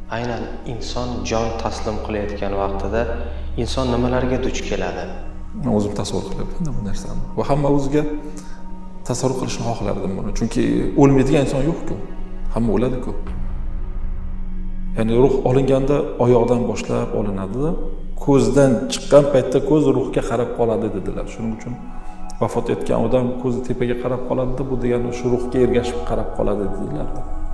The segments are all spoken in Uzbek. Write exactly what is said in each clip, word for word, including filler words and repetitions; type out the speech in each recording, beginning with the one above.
Aynan inson jon taslim qilayotgan vaqtida inson nimalarga duch keladi? Men o'zim tasavvur qilyapman bu narsani. Va hamma o'ziga tasavvur qilishni xohlardim buni. Chunki o'lmaydigan inson yo'q-ku. Hamma o'ladi-ku. Ya'ni ruh olinganda oyoqdan boshlab olinadi-da, ko'zdan chiqqan paytda ko'z ruhga qarab qoladi dedilar. Shuning uchun vafot etgan odam ko'zi tepaga qarab qoladi-da, bu degani shu ruhga ergashib qarab qoladi dedilar.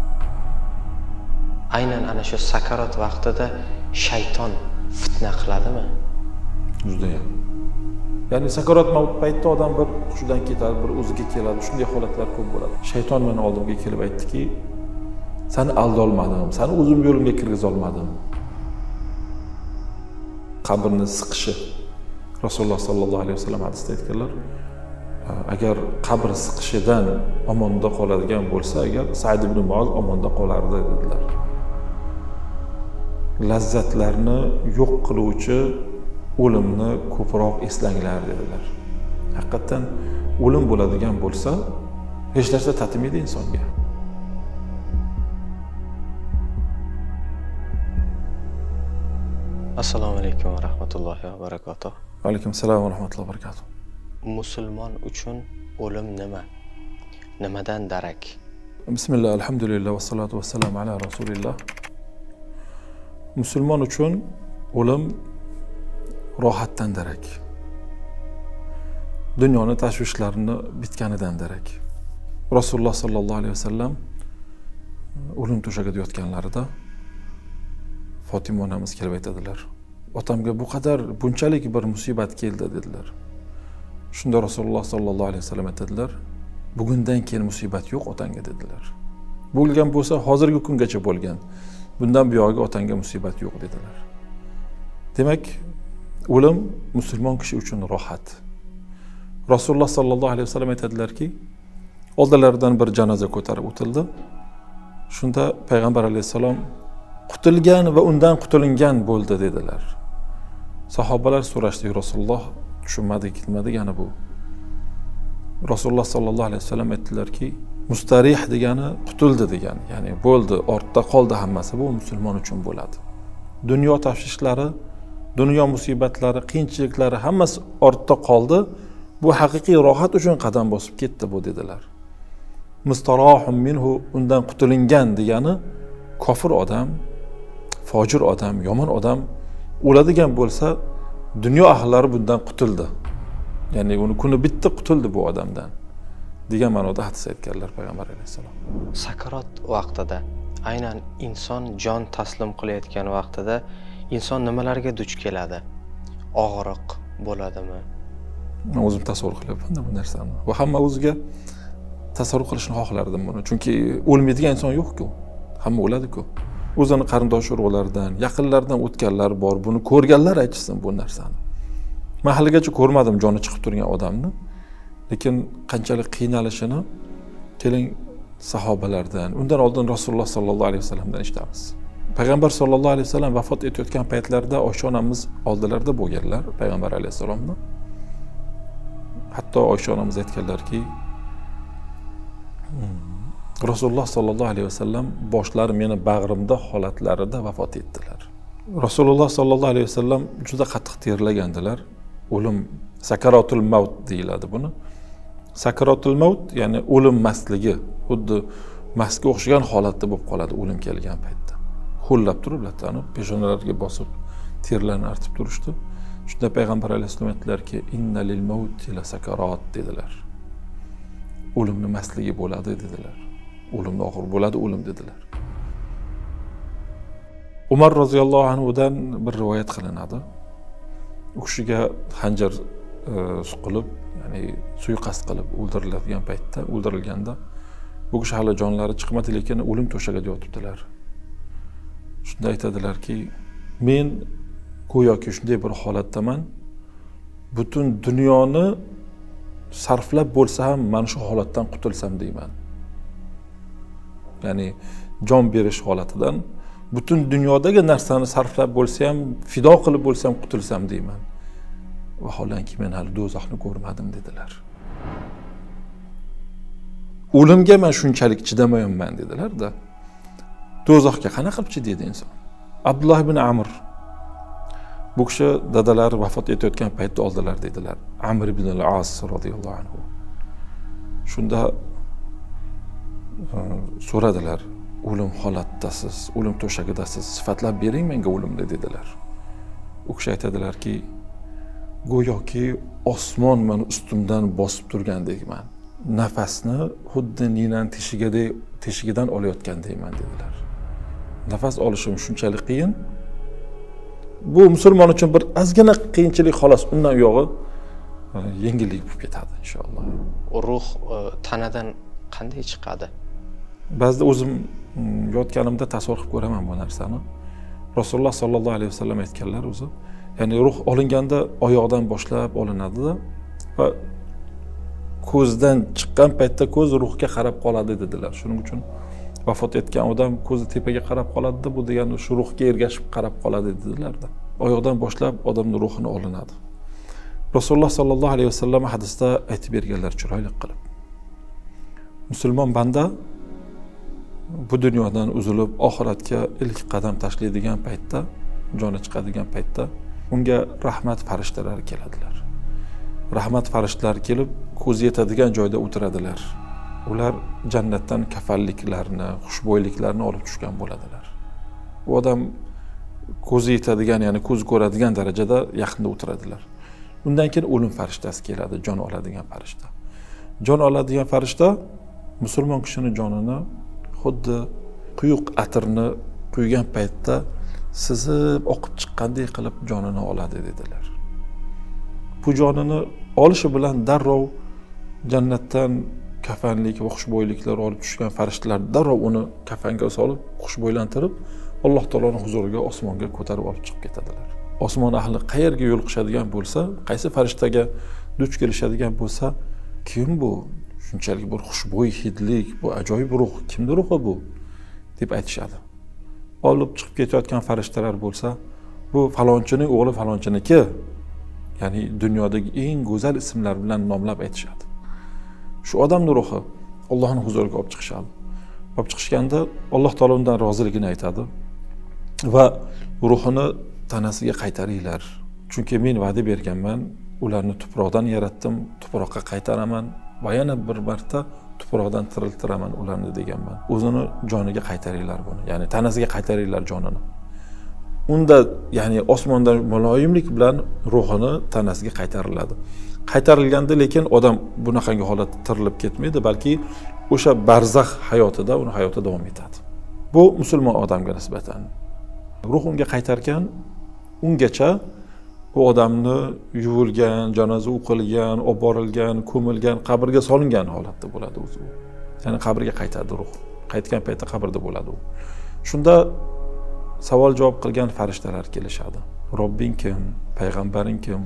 Aynan ana shu sakarat vaqtida shayton fitna qiladimi? Juda-ham. Ya'ni sakarat mavt paytida odam bir hushidan ketadi, bir o'ziga keladi. Shunday holatlar ko'p bo'ladi. Shayton meni oldimga kelib aytdiki, "Seni aldolmadim, seni o'zim yo'limga kirgiza olmadim." Qabrni siqishi. Rasululloh sallallohu alayhi vasallam hadisda aytganlar, agar qabr siqishidan omonda qoladigan bo'lsa, agar Sa'd ibn Muoz omonda qolardi dedilar. Lazzatlarni yo'q qiluvchi o'limni ko'proq eslanglar dedilar. Haqiqatan o'lim bo'ladigan bo'lsa, hech narsa tatimaydi insonga. Assalomu alaykum va rahmatullohi va barakatuh. Va alaykum assalom va rahmatullohi va barakatuh. Musulmon uchun o'lim nima? Nimadan darak? Bismillah, alhamdulillah va salatu va salam ala rasulillah. Musulmon uchun o'lim rohatdan darak. Dunyoning tashvishlarini bitganidan darak. Rasululloh sallallohu alayhi vasallam o'lim to'shagida yotganlarida Fatima onamiz kelib aytadilar. Otamga bu qadar bunchalik bir musibat keldi dedilar. Shunda Rasululloh sallallohu alayhi vasallam aytadilar, bugundan keyin musibat yo'q otangga dedilar. Bo'lgan bo'lsa hozirgi kungacha bo'lgan. Bundan buyog'iga otangga musibat yo'q dedilar. Demak, o'lim musulmon kishi uchun rohat. Rasululloh sallallohu alayhi vasallam aytadilarki, oldilaridan bir janoza ko'tarib o'tildi. Shunda payg'ambar alayhisalom qutilgan va undan qutulingan bo'ldi dedilar. Sahobalar so'rashdi, Rasululloh tushunmadik, ketmadi yana bu. Rasululloh sallallohu alayhi vasallam aytdilarki, mustarih degani qutuldi degani, ya'ni bo'ldi, ortda qoldi hammasi, bu musulmon uchun bo'ladi. Dunyo tashvishlari, dunyo musibatlari, qiyinchiliklari hammasi ortda qoldi. Bu haqiqiy rohat uchun qadam bosib ketdi bu dedilar. Mustarahun minhu, undan qutulingan degani kofir odam, fojir odam, yomon odam o'ladigan bo'lsa, dunyo ahllari bundan qutuldi. Ya'ni uni kuni bitta qutuldi bu odamdan degan ma'noda hadis aytganlar payg'ambar alayhisalom. Sakarat vaqtida, aynan inson jon taslim qilayotgan vaqtida inson nimalarga duch keladi? Og'riq bo'ladimi? Men o'zim tasavvur qilyapman bu narsani. Va hamma o'ziga tasavvur qilishni xohlardim buni. Chunki o'lmaydigan inson yo'q-ku. Hamma o'ladi-ku. O'zini qarindosh urug'laridan, yaqinlaridan o'tganlar bor, buni ko'rganlar aytsin bu narsani. Men haligacha ko'rmadim joni chiqib turgan odamni, lekin qanchalik qiynalishini keling sahobalardan, undan oldin Rasululloh sallallohu alayhi vasallamdan eshitamiz. Payg'ambar sallallohu alayhi vasallam vafot etayotgan paytlarida Oysha onamiz oldilarida bo'lganlar payg'ambar alayhisalomni. Hatto Oysha onamiz aytganlarki, Rasululloh sallallohu alayhi vasallam boshlari meni bag'rimda holatlarida vafot etdilar. Rasululloh sallallohu alayhi vasallam juda qattiq terlagandilar. O'lim sakaratul mavt deyiladi buni. Sakaratul mavt ya'ni o'lim masligi, xuddi mastga o'xshagan holatda bo'lib qoladi o'lim kelgan paytda. Ho'llab turib, latlanib, peshonalariga bosib terlarni artib turishdi. Shunda payg'ambar alayhisalom aytdilarki, inna lil mavti la sakarat dedilar. O'limning masligi bo'ladi dedilar. O'limni oxir bo'ladi, o'lim dedilar. Umar roziyallohu anhudan bir rivoyat qilinadi. U kishiga xanjar suqilib, ya'ni suiqasd qilib o'ldiriladigan paytda, o'ldirilganda bu kishi hali jonlari chiqmadi, lekin o'lim to'shagida yotibdilar. Shunda aytadilarki, men go'yoki shunday bir holatdaman, butun dunyoni sarflab bo'lsa ham mana shu holatdan qutulsam deyman. Ya'ni jon berish holatidan butun dunyodagi narsani sarflab bo'lsa ham, fido qilib bo'lsa ham qutulsam deyman. Vaholanki men hali do'zaxni ko'rmadim dedilar. O'limga men shunchalik chidamayman dedilar-da. Do'zaxga qanaqa qilib chidaydi inson? Abdullah ibn Amr. Bu kishi dadalari vafot etayotgan paytda oldilar dedilar. Amr ibn al-As radhiyallohu anhu. Shunda so'radilar, o'lim holatdasiz, o'lim to'shagidasiz, sifatlab bering menga o'limni dedilar. U kishi aytadilarki, go'yoki osmon meni ustimdan bosib turgandekman. Nafasni xuddi ninan teshigidek teshigidan olayotgandayman dedilar. Nafas olishim shunchalik qiyin. Bu musulmon uchun bir ozgina qiyinchilik xolos, undan uyog'i yengillik bo'lib ketadi inshaalloh. Ruh tanadan qanday chiqadi? Ba'zida o'zim yotganimda tasavvur qilib ko'raman bu narsani. Rasululloh sollallohu alayhi vasallam aytganlar o'zi, ya'ni ruh olinganda oyoqdan boshlab olinadi va ko'zdan chiqqan paytda ko'z ruhga qarab qoladi dedilar. Shuning uchun vafot etgan odam ko'zi tepaga qarab qoladi, bu degani shu ruhga ergashib qarab qoladi dedilar-da. Oyoqdan boshlab odamning ruhini olinadi. Rasululloh sollallohu alayhi vasallam hadisda aytib berganlar chiroyli qilib. Musulmon banda bu dunyodan uzilib oxiratga ilk qadam tashlaydigan paytda, joni chiqadigan paytda unga rahmat farishtalari keladilar. Rahmat farishtalari kelib, ko'zi yetadigan joyda o'tiradilar. Ular jannatdan kafalliklarni, xushbo'yliklarni olib tushgan bo'ladilar. Bu odam ko'zi yetadigan, ya'ni ko'z ko'radigan darajada yaqinda o'tiradilar. Undan keyin o'lim farishtasi keladi, jon oladigan farishta. Jon oladigan farishta musulmon kishining jonini xuddi quyuq atirni quygan paytda sizib oqib chiqqandek qilib jonini oladi dedilar. Bu jonini olishi bilan darrov jannatdan kafanlik va xushbo'yliklar olib tushgan farishtalar darrov uni kafanga solib, xushbo'ylantirib, Alloh taoloning huzuriga, osmonga ko'tarib olib chiqib ketadilar. Osmon ahli qayerga yo'l qilishadigan bo'lsa, qaysi farishtaga duch kelishadigan bo'lsa, kim bu? Shunchalik bir xushbo'y hidlik, bu ajoyib ruh, kimdir ruhi bu? deb aytishadi. Olib chiqib ketayotgan farishtalar bo'lsa, bu falonchining o'g'li falonchiniki, ya'ni dunyodagi eng go'zal ismlar bilan nomlab aytishadi. Shu odamning ruhi Allohning huzuriga olib chiqishadi. Olib chiqishganda Alloh taolo undan roziligini aytadi va ruhini tanasiga qaytaringlar. Chunki men va'da berganman, ularni tuproqdan yaratdim, tuproqqa qaytaraman va yana bir marta tuproqdan tiriltiraman ularni deganman. O'zini joniga qaytaringlar buni, ya'ni tanasiga qaytaringlar jonini. Unda ya'ni osmondan muloyimlik bilan ruhini tanasiga qaytariladi. Qaytarilganda lekin odam bunaqangi holatda tirilib ketmaydi, balki o'sha barzax hayotida uni hayoti davom etadi. Bu musulmon odamga nisbatan. Ruh unga qaytargan, ungacha u odamni yuvilgan, janoza o'qilgan, olib borilgan, ko'milgan, qabrga solingan holatda bo'ladi o'zi. Ya'ni qabrga qaytadi ruh. Qaytgan paytda qabrda bo'ladi u. Shunda savol javob qilgan farishtalar kelishadi. Robbing kim? Payg'ambaring kim?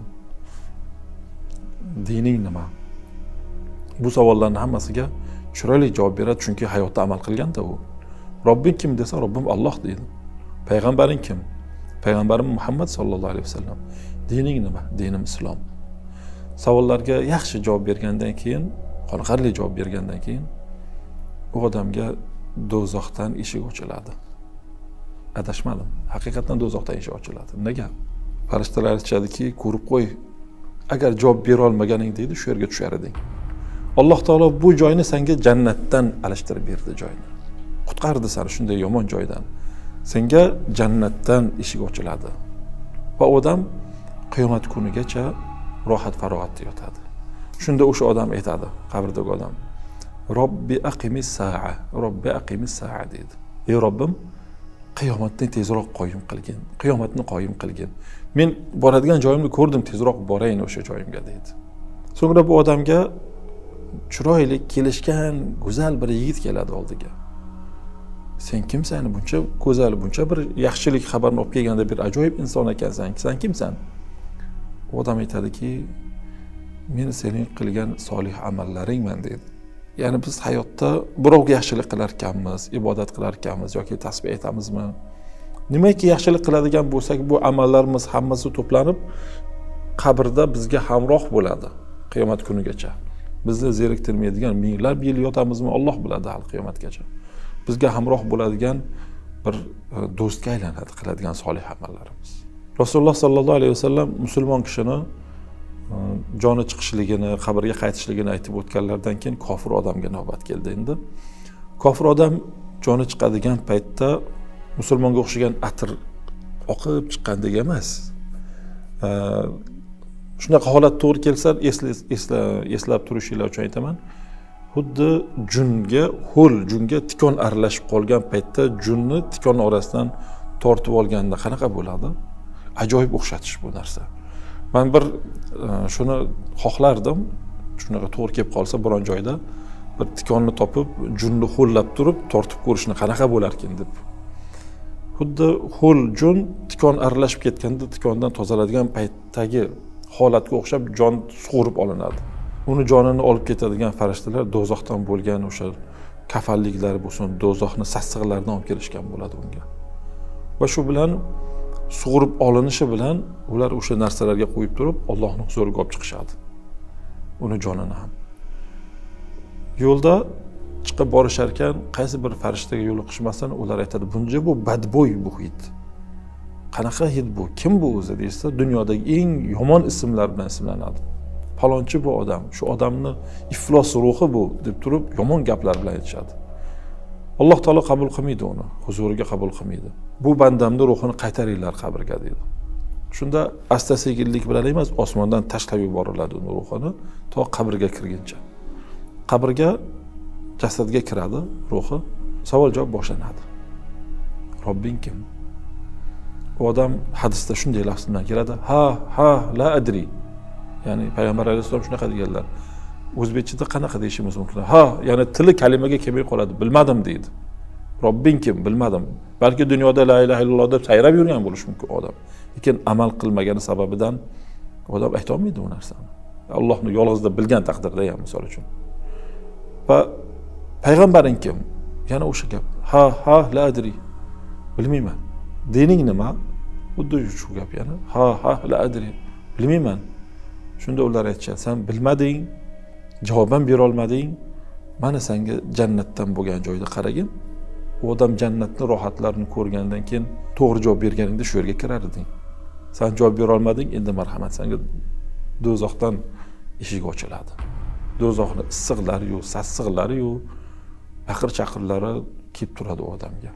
Dining nima? Bu savollarning hammasiga chiroyli javob beradi, chunki hayotda amal qilganda u. Robbing kim desa, Robbim Alloh deydi. Payg'ambaring kim? Payg'ambarim Muhammad sallallohu alayhi vasallam. Dining nima? Dinim islom. Savollarga yaxshi javob bergandan keyin, qoniqarli javob bergandan keyin u odamga do'zaxdan eshik ochiladi. Adashmadim. Haqiqatan do'zaxdan eshik ochiladi. Nega? Farishtalar aytishadiki, ko'rib qo'y. Agar javob bera olmaganing deydi, shu yerga tushar eding. Alloh taolo bu joyni senga jannatdan alishtirib berdi joyni. Qutqardi seni shunday yomon joydan. Senga jannatdan eshik ochiladi. Va odam qiyomat kunigacha rohat farog'atda yotadi. Shunda o'sha odam aytadi, qabrdagi odam: Robbi aqimis sa'a, Robbi aqimis sa'a deydi. Ey Robbim, qiyomatni tezroq qoyim qilgin, qiyomatni qoyim qilgin. Men boradigan joyimni ko'rdim, tezroq borayin o'sha joyimga deydi. So'ngra bu odamga chiroyli kelishgan go'zal bir yigit keladi oldiga. Sen kimsan? Buncha go'zal, buncha bir yaxshilik xabarini olib kelganda bir ajoyib inson ekansan. Sen kimsan? U odam aytadiki, men sening qilgan solih amallaringman deydi. Ya'ni biz hayotda birovga yaxshilik qilar ekanmiz, ibodat qilar ekanmiz yoki tasbih aytamizmi? Nimaiki yaxshilik qiladigan bo'lsak, bu amallarimiz hammasi to'planib qabrda bizga hamroh bo'ladi qiyomat kunigacha. Bizni zeriktirmaydigan minglab yil yotamizmi Alloh biladi hal qiyomatgacha. Bizga hamroh bo'ladigan bir do'stga aylanadi qiladigan solih amallarimiz. Rasululloh sollallohu alayhi vasallam musulmon kishini joni chiqishligini, qabrga qaytishligini aytib o'tganlardan keyin kofir odamga navbat keldi endi. Kofir odam joni chiqadigan paytda musulmonga o'xshagan atir oqib chiqqandek emas. Shunaqa holat to'g'ri kelsa, eslab turishinglar uchun aytaman. Xuddi junga, ho'l junga tikon aralashib qolgan paytda junni tikon orasidan tortib olganda qanaqa bo'ladi? Ajoyib o'xshatish bu narsa. Men bir shuni xohlardim, shunaqa to'g'ri kelib qolsa biron joyda bir tikonni topib, junni ho'llab turib, tortib ko'rishni qanaqa bo'lar ekan deb. Xuddi ho'l jun tikon aralashib ketganda tikondan tozaladigan paytdagi holatga o'xshab jon sug'urib olinadi. Uni jonini olib ketadigan farishtalar do'zaxdan bo'lgan o'sha kafalliklar bo'lsin, do'zaxni sassiqlardan olib kelishgan bo'ladi unga. Va shu bilan sug'urib olinishi bilan ular o'sha narsalarga qo'yib turib, Allohning huzuriga olib chiqishadi. Uni jonini ham. Yo'lda chiqib borishar ekan, qaysi bir farishtaga yo'liqishmasin, ular aytadi, "Buncha bu badbo'y bu hid. Qanaqa hid bu? Kim bu o'zi?" desa, dunyodagi eng yomon ismlar bilan ismlanadi. Falonchi bu odam, shu odamni iflos ruhi bu deb turib yomon gaplar bilan aytishadi. Alloh taolo qabul qilmaydi uni, huzuriga qabul qilmaydi. Bu bandamning ruhini qaytaringlar qabrga deydi. Shunda asta-sekinlik bilan emas, osmondan tashlab yuboriladi uning ruhini to qabrga kirguncha. Qabrga jasadga kiradi ruhi, savol-javob boshlanadi. Robbing kim? U odam hadisda shunday lafz bilan keladi: "Ha, ha, la adri." Ya'ni payg'ambar alayhisalom shunaqa deganlar. O'zbekchada qanaqa deyishimiz mumkin? Ha, ya'ni tili kalimaga kelmay qoladi. Bilmadim deydi. Robbing kim? Bilmadim. Balki dunyoda la ilaha illalloh deb sayrab yurgan bo'lishi mumkin odam. Lekin amal qilmagani sababidan odam ayta olmaydi bu narsani. Allohni yolg'iz deb bilgan taqdirda ham misol uchun. Va payg'ambaring kim? Yana o'sha gap. Ha, ha, la adri. Bilmayman. Dining nima? Xuddi shu gap yana. Ha, ha, la adri. Bilmayman. Shunda ular aytishadi, "Sen bilmading, javoban bera olmading. Mana senga jannatdan bo'lgan joyda qaragin. U odam jannatning rohatlarini ko'rgandan keyin to'g'ri javob berganingda shu yerga kirar eding. Sen javob bera olmading, endi marhamat, senga do'zaxdan eshik ochiladi. Do'zaxning issiqlari yo'q, sassiqlari yo'q, baqir-chaqirlari kelib turadi u odamga."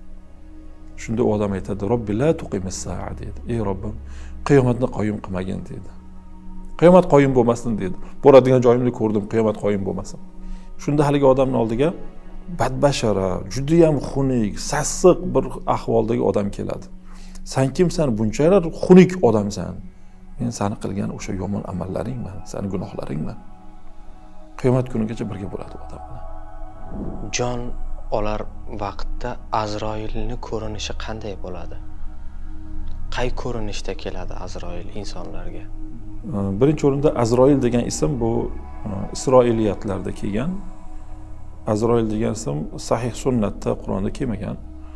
Shunda u odam aytadi, "Robbi la tuqimis sa'a" dedi. "Ey Robbim, qiyomatni qoyim qilmagin" dedi. Qiyomat qoyim bo'lmasin dedi. Boradigan joyimni ko'rdim, qiyomat qoyim bo'lmasin. Shunda haligi odamning oldiga badbashara, juda ham xunuk, sassiq bir ahvoldagi odam keladi. "Sen kimsan? Bunchalar xunuk odamsan. Men seni qilgan o'sha yomon amallaringman, seni gunohlaringman." Qiyomat kunigacha birga bo'ladi odam bilan. Jon olar vaqtda Azroilning ko'rinishi qanday bo'ladi? Qay ko'rinishda keladi Azroil insonlarga? Birinchi o'rinda Azroil degan ism bu Isroiliyatlarda kelgan. Azroil degan ism sahih sunnatda, Qur'onda kelmagan.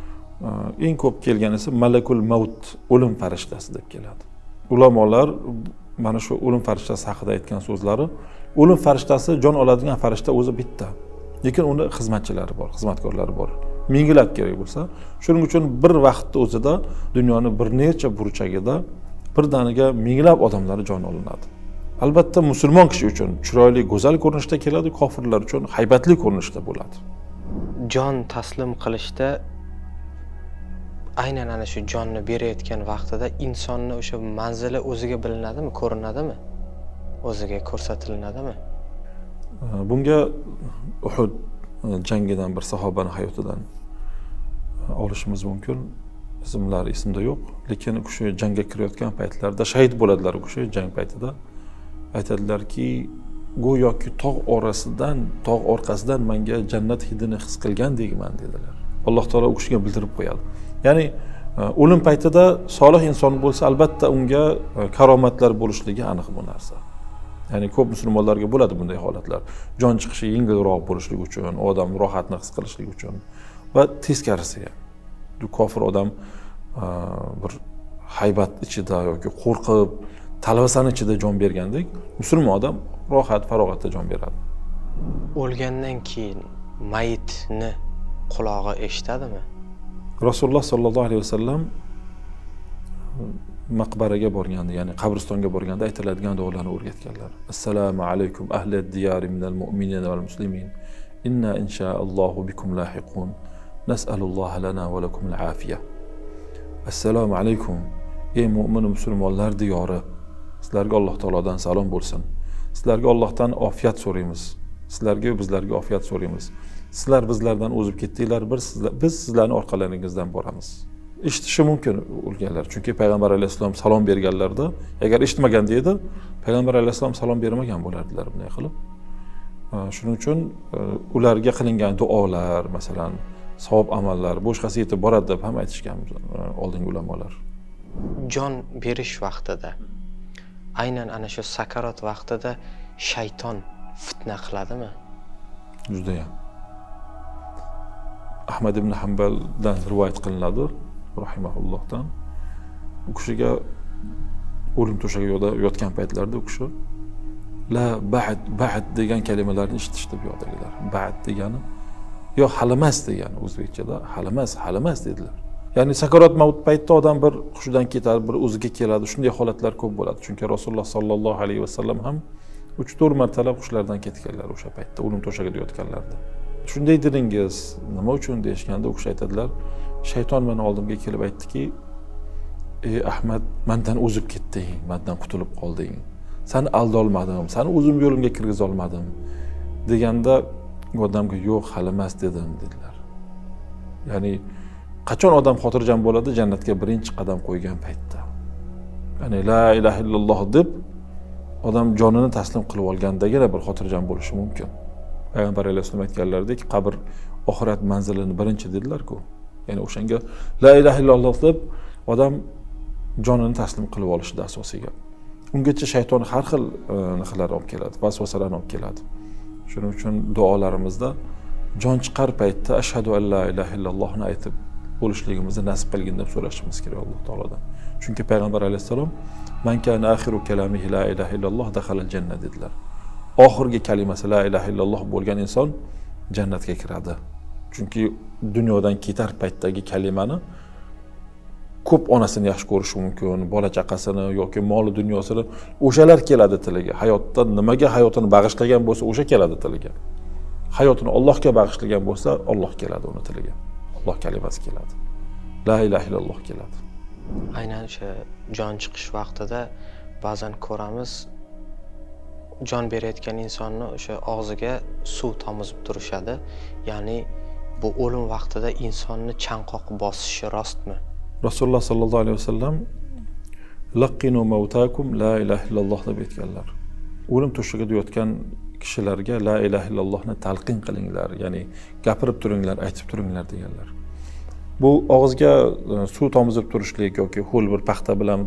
Eng ko'p kelgan ism Malakul Maut, o'lim farishtasi deb keladi. Ulamolar mana shu o'lim farishtasi haqida aytgan so'zlari, o'lim farishtasi jon oladigan farishta o'zi bitta. Lekin uni xizmatchilari bor, xizmatkorlari bor. Minglab kerak bo'lsa, shuning uchun bir vaqtda o'zida dunyoni bir necha burchagida birdaniga minglab odamlar jon olinadi. Albatta musulmon kishi uchun chiroyli, go'zal ko'rinishda keladi, kofirlar uchun haybatli ko'rinishda bo'ladi. Jon taslim qilishda aynan ana shu jonni berayotgan vaqtida insonni o'sha manzili o'ziga bilinadimi, ko'rinadimi? O'ziga ko'rsatilinadimi? Bunga Uhud jangidan bir sahobaning hayotidan olishimiz mumkin. Ismlari esimda yo'q, lekin u kishi jangga kirayotgan paytlarda shahid bo'ladilar. U kishi jang paytida aytadilarki, go'yoki tog' orasidan, tog' orqasidan menga jannat hidini his qilgandekman dedilar. Alloh taolo u kishiga bildirib qo'yadi. Ya'ni o'lim paytida solih inson bo'lsa, albatta unga karomatlar bo'lishligi aniq bu narsa. Ya'ni ko'p musulmonlarga bo'ladi bunday holatlar. Jon chiqishi yengilroq bo'lishligi uchun, odam rohatni his qilishligi uchun va teskarisi ham. Bu kofir odam bir haybat ichida yoki qo'rqib, talvasaning ichida jon bergandek, musulmon odam rohat, farog'atda jon beradi. O'lgandan keyin mayitni qulog'i eshitadimi? Rasululloh sollallohu alayhi vasallam maqbaraga borganda, ya'ni qabristonga borganda aytiladigan duolarni o'rgatganlar. Assalomu alaykum ahli diyari minal mu'minin val muslimin. Inna inshaallohu bikum lahiqun. Nas'alulloha lana va lakum al-afiya. Assalomu alaykum ey mu'min musulmonlar diyori. Sizlarga Alloh taolodan salom bo'lsin. Sizlarga Allohdan ofiyat so'raymiz. Sizlarga bizlarga ofiyat so'raymiz. Sizlar bizlardan o'zib ketdinglar, biz sizlarning orqalaringizdan boramiz. Eshitishi mumkin o'lganlar. Chunki payg'ambar alayhisalom salom berganlarda, agar eshitmaganda edi, payg'ambar alayhisalom salom bermagan bo'lardilar bunday qilib. Shuning uchun ularga qilingan duolar, masalan, savob amallar boshqasi yetib boradi deb ham aytishgan oldingi ulamolar. Jon berish vaqtida, aynan ana shu sakarat vaqtida shayton fitna qiladimi? Juda ham. Ahmad ibn Hanbaldan rivoyat qilinadi, rahimahullohdan. U kishiga o'lim to'shagida yotgan paytlarida u kishi la ba'd ba'd degan kalimalarni eshitishdi bu yoqdagilar. Ba'd degani yo halimas degani o'zbekchada, halimas, halimas dedilar. Ya'ni sakarat maut paytida odam bir hushidan ketadi, bir o'ziga keladi. Shunday holatlar ko'p bo'ladi. Chunki Rasululloh sollallohu alayhi vasallam ham uch to'rt martalab hushlardan ketganlar o'sha paytda, o'lim to'shagida yotganlarida. Shunday dedingiz, nima uchun deyishganda u kishi aytadilar, shayton meni oldimga kelib aytdiki, ey Ahmad, mendan o'zib ketding, mendan qutulib qolding. Seni aldolmadim, seni o'zim yo'limga kirgiza olmadim deganda odamga yo'q, hali emas dedim dedilar. Ya'ni qachon odam xotirjam bo'ladi? Jannatga birinchi qadam qo'ygan paytda. Ya'ni la ilaha illalloh deb odam jonini taslim qilib olgandagina bir xotirjam bo'lishi mumkin. Payg'ambar alayhisalom aytganlaridek, qabr oxirat manzilini birinchi dedilar-ku. Ya'ni o'shanga la ilaha illalloh deb odam jonini taslim qilib olishida asosiga. Ungacha shayton har xil nimalar olib keladi, vasvasalarni olib keladi. Shuning uchun duolarimizda jon chiqar paytda ashhadu an la ilaha illallohni aytib bo'lishligimizni nasib qilgin deb so'rashimiz kerak Alloh taolodan. Chunki payg'ambar alayhisalom man kana akhiru kalamihi la ilaha illalloh dakhala jannat dedilar. Oxirgi kalimasi la ilaha illalloh bo'lgan inson jannatga kiradi. Chunki dunyodan ketar paytdagi kalimani ko'p onasini yaxshi ko'rishi mumkin, bola chaqasini yoki mol dunyosini o'shalar keladi tiliga. Hayotda nimaga hayotini bag'ishlagan bo'lsa, o'sha keladi tiliga. Hayotini Allohga bag'ishlagan bo'lsa, Alloh keladi uni tiliga. Alloh kalimasi keladi. La ilaha illalloh keladi. Aynan o'sha jon chiqish vaqtida ba'zan ko'ramiz, jon berayotgan insonni o'sha og'ziga suv tomizib turishadi. Ya'ni bu o'lim vaqtida insonni chanqoq bosishi rostmi? Rasululloh sollallohu alayhi vasallam laqinu mautakum la ilaha illalloh deb aytganlar. O'lim to'shagida yotgan kishilarga la ilaha illallohni talqin qilinglar, ya'ni gapirib turinglar, aytib turinglar deganlar. Bu og'izga suv tomizib turishlik yoki ho'l bir paxta bilan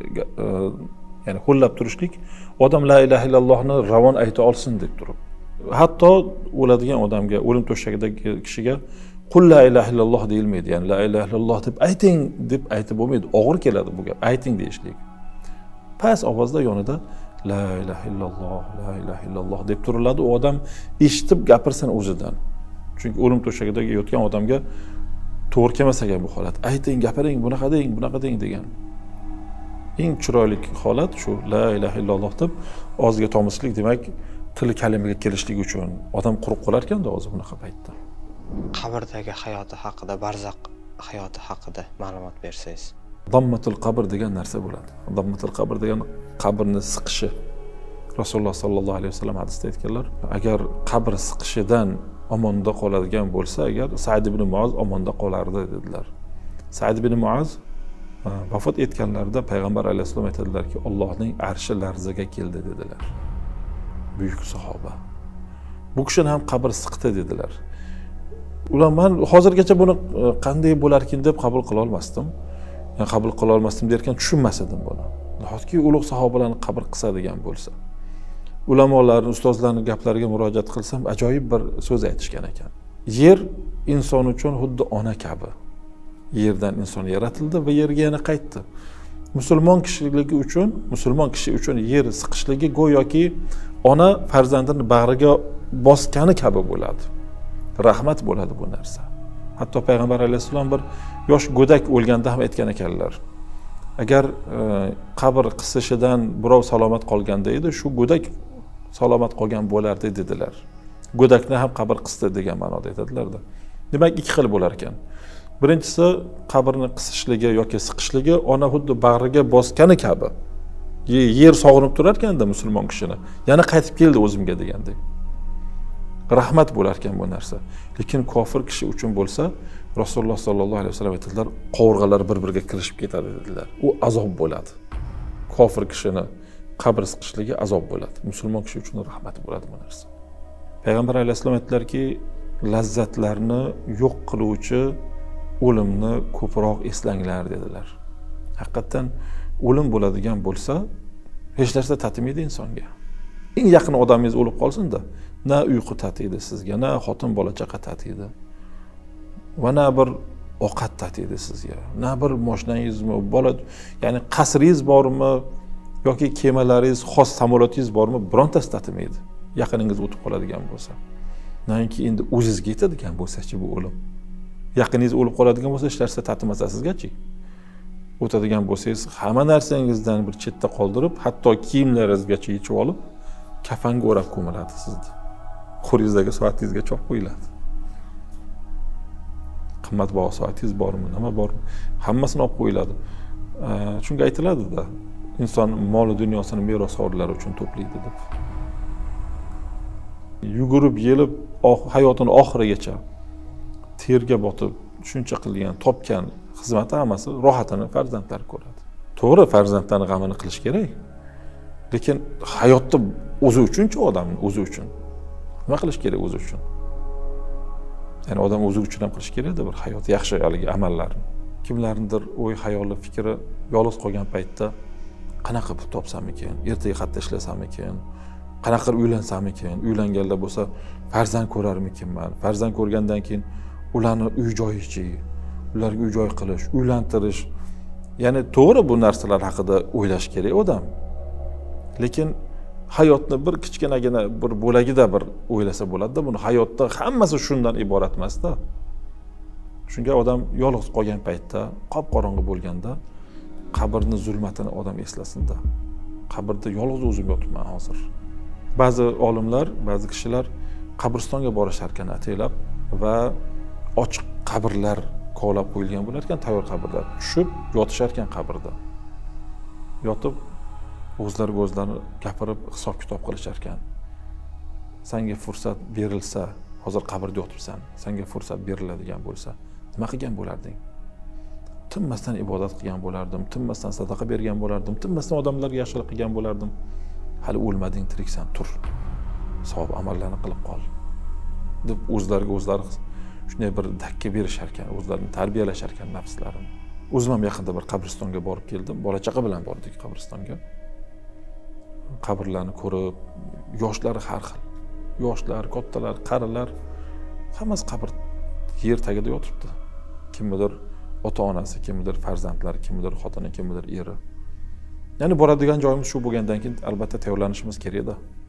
ya'ni ho'llab turishlik odam la ilaha illallohni ravon ayta olsin deb turib. Hatto o'ladigan odamga, o'lim to'shagidagi kishiga qul la ilaha illalloh deyilmaydi. Ya'ni la ilaha illalloh deb ayting deb aytib bo'lmaydi. Og'ir keladi bu gap. Ayting deyishlik. Past ovozda yonida la ilaha illalloh, la ilaha illalloh deb turiladi. U odam eshitib gapirsin o'zidan. Chunki o'lim to'shagidagi yotgan odamga to'g'ri kelmas ekan bu holat. Ayting, gapiring, bunaqa deng, bunaqa deng degan. Eng chiroyli holat shu la ilaha illalloh deb og'ziga tomizishlik, demak, tili kalimaga kelishlik uchun. Odam quruq qolar ekan-da o'zi bunaqa paytda. Qabrdagi hayoti haqida, barzaq hayoti haqida ma'lumot bersangiz. Dammatul qabr degan narsa bo'ladi. Dammatul qabr degan qabrni siqishi. Rasululloh sollallohu alayhi vasallam hadisda aytganlar, agar qabr siqishidan omonda qoladigan bo'lsa, agar Sa'd ibn Muaz omonda qolardi dedilar. Sa'd ibn Muaz vafot etganlarida payg'ambar alayhisalom aytadilarki, Allohning arshi larzaga keldi dedilar. Buyuk sahoba. Bu kishini ham qabr siqdi dedilar. Ular men hozirgacha buni qanday bo'larkin deb qabul qila olmasdim. Yani qabul qila olmasdim derken tushunmas edim buni. Nahotki ulug' sahobalarni qabr qilsa degan bo'lsa. Ulamolarning, ustozlarning gaplariga murojaat qilsam, ajoyib bir so'z aytishgan ekan. Yer inson uchun xuddi ona kabi. Yerdan inson yaratildi va yerga yana qaytdi. Musulmon kishiligi uchun, musulmon kishi uchun yer siqishligi go'yoki ona farzandini bag'riga bosgani kabi bo'ladi. Rahmat bo'ladi bu narsa. Hatto payg'ambar alayhissalom bir yosh go'dak o'lganda ham aytgan ekanlar. Agar qabr qisishidan birov salomat qolganda edi, shu go'dak salomat qolgan bo'lardi dedilar. Go'dakni ham qabr qisdi degan ma'noda aytadilar-da. Demak, ikki xil bo'lar ekan. Birinchisi qabrni qisishligi yoki siqishligi ona xuddi bag'riga bosgani kabi. Yer sog'inib turar ekanda musulmon kishini. Yana qaytib keldi o'zimga degandek. Rahmat bo'lar ekan bu narsa. Lekin kofir kishi uchun bo'lsa, Rasululloh sollallohu alayhi vasallam aytdilar, qovurg'alar bir-biriga kirishib ketadi dedilar. U azob bo'ladi. Kofir kishini qabr siqishligi azob bo'ladi. Musulmon kishi uchun rahmat bo'ladi bu narsa. Payg'ambar alayhissalom aytdilarki, lazzatlarni yo'q qiluvchi o'limni ko'proq eslanglar dedilar. Haqiqatan o'lim bo'ladigan bo'lsa, hech narsa tatimaydi insonga. Eng yaqin odamingiz o'lib qolsin-da, na uyqu tatiydi sizga, na xotin bola chaqa tatiydi. Va na bir ovqat tatiydi sizga, na bir mashinangizmi, bola, ya'ni qasringiz bormi yoki kemalaringiz, xos samolyotingiz bormi, birontasi tatimaydi. Yaqiningiz o'tib qoladigan bo'lsa. Nanki endi o'zingizga yetadigan bo'lsa-chi bu o'lim. Yaqiningiz o'lib qoladigan bo'lsa, hech narsa tatimasa sizgachi. O'tadigan bo'lsangiz, hamma narsangizdan bir chetda qoldirib, hatto kiyimlaringizgacha yechib olib, kafanga o'rab ko'miladi sizni. Qo'lingizdagi soatingizga chop qo'yiladi. Qimmatbaho soatingiz bormi, nima bormi, hammasini olib qo'yiladi. Chunki aytiladi-da, inson mol dunyosini merosxo'rlar uchun to'playdi deb. Yugurib, yelib, hayotini oxirigacha terga botib, shuncha qilgan, topgan xizmati hammasi rohatini farzandlar ko'radi. To'g'ri, farzandlarning g'amini qilish kerak. Lekin hayotda o'zi uchun-chi odamning o'zi uchun. Nima qilish kerak o'zi uchun? Ya'ni odam o'zi uchun ham qilish kerak-da bir hayot yaxshi haligi amallarni. Kimlarnidir o'y, xayoli, fikri yolg'iz qolgan paytda qanaqa pul topsam ekan, ertaga qayerda ishlasam ekan, qanaqa qilib uylansam ekan, uylanganlar bo'lsa farzand ko'rarmikinman, farzand ko'rgandan keyin ularni uy-joyichi, ularga uy-joy qilish, uylantirish. Ya'ni to'g'ri bu narsalar haqida o'ylash kerak odam. Lekin hayotni bir kichkinagina bir bo'lagida bir o'ylasa bo'ladi-da, buni hayotda hammasi shundan iborat emas-da. Shunga odam yolg'iz qolgan paytda, qop-qorong'i bo'lganda qabrni zulmatini odam eslasin-da. Qabrda yolg'iz o'zim yotibman hozir. Ba'zi olimlar, ba'zi kishilar qabristonga borishar ekan ataylab va ochiq qabrlar kovlab qo'yilgan bo'lar ekan, tayyor qabrlar. Tushib yotishar ekan qabrda. Yotib o'zlariga o'zlari gapirib hisob-kitob qilishar ekan. Senga fursat berilsa, hozir qabrda yotibsan, senga fursat beriladigan bo'lsa, nima qilgan bo'larding? Tinmasdan ibodat qilgan bo'lardim, tinmasdan sadaqa bergan bo'lardim, tinmasdan odamlarga yaxshilik qilgan bo'lardim. Hali o'lmading, tiriksan, tur. Savob amallarni qilib qol. deb o'zlariga o'zlari shunday bir dakka berishar ekan, o'zlarini tarbiyalashar ekan nafslarini. O'zim ham yaqinda bir qabristonga borib keldim. Bola chaqa bilan bordik qabristonga. Qabrlarni ko'rib, yoshlari har xil. Yoshlar, kattalar, qarilar hammasi qabr yer tagida yotibdi. Kimdir ota-onasi, kimdir farzandlari, kimdir xotini, kimdir eri. Ya'ni boradigan joyimiz shu bo'lgandan keyin albatta tayyorlanishimiz kerak edi.